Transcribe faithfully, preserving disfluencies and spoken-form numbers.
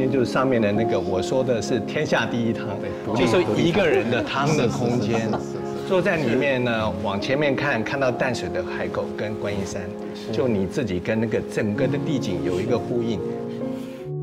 间就是上面的那个我说的是天下第一汤，就是一个人的汤的空间。坐在里面呢，往前面看，看到淡水的海口跟观音山，就你自己跟那个整个的地景有一个呼应。